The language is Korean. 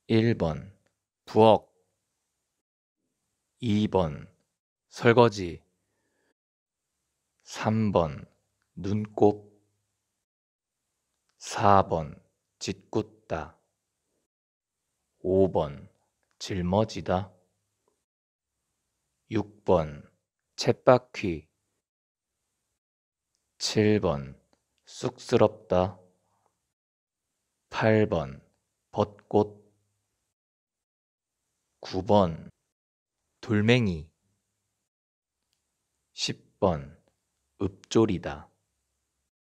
1번 부엌 2번 설거지 3번 눈곱 4번 짓궂다 5번 짊어지다 6번 쳇바퀴 7번 쑥스럽다 8번 벚꽃 9번 돌멩이 10번 읍조리다